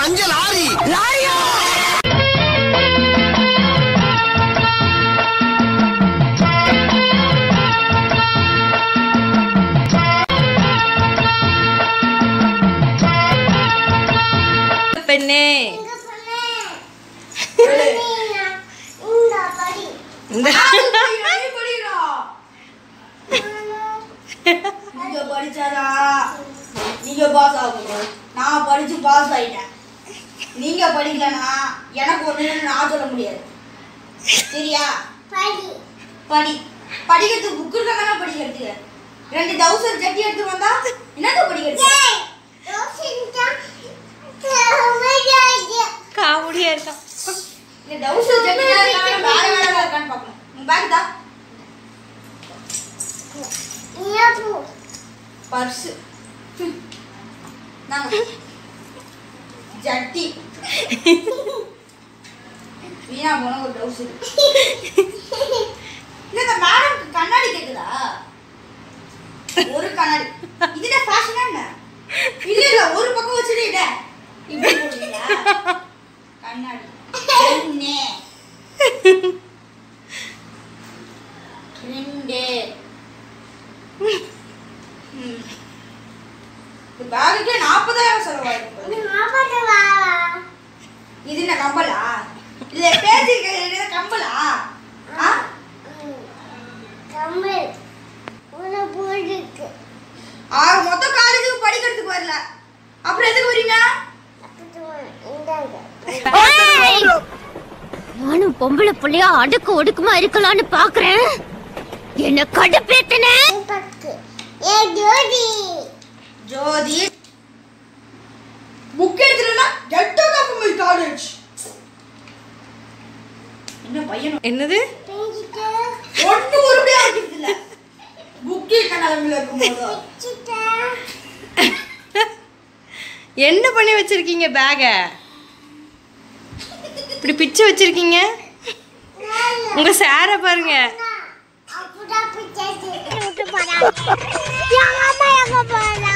மஞ்சள் லாரி லாரியா பெண்ணே நீங்க பாஸ் ஆகுங்க. நான் படிச்சு பாஸ் ஆயிட்டேன். நீங்க படிக்கலனா எனக்கு ஒண்ணு நான் சொல்ல முடியாது. சரியா? படி படிக்கிறதுக்கு புக் இருக்கானே படிக்கிறதுக்கு. 2 டவுசர் ஜட்டி எடுத்து வந்தா என்னது படிக்கிறது? காமெடியா இருக்கா. இந்த டவுசர் ஜட்டி வேற வேற இருக்கான்னு பார்க்கணும். உங்க பேக் தா. பர்ஸ் நாங்க ஜட்டி வீணா போன ஒரு டவுசர். இந்த மேடம் கண்ணாடி கேக்குதா? ஒரு கண்ணாடி இதுல ஃபேஷனா என்ன? இல்ல ஒரு பக்கம் வச்சிட்டு இட இப்படி போடுறீங்களா? கண்ணாடி என்ன? 2 இந்த பேக்குக்கு 40,000 செலவாயிருக்கு. இது என்ன கம்பலா? இல்ல பேசிக்க கம்பலா? கம்பல் ஒரு போடுக்கு. மொத்த காலேஜுக்கு படிக்கிறதுக்கு வரல. அப்புறம் எதுக்கு வரீங்க? நானும் பொம்பளை புள்ளையா அடுக்கு ஒடுக்குமா இருக்கலாம்னு பாக்குறேன். என்ன கடுப்பேத்தன. ஜோதி புக் எடுத்துறனா get out of my college. என்ன பையன் என்னது? ஒண்ணு ஒருபடியா இருக்குது இல்ல. புக் இருக்க நிலைமையில இருக்கும்போது என்ன பண்ணி வச்சிருக்கீங்க பேக? இப்படி பிச்சு வச்சிருக்கீங்க. உங்க சாரை பாருங்க. அப்படா பிச்சை விட்டு போறா. எங்க அம்மா எங்க போறா?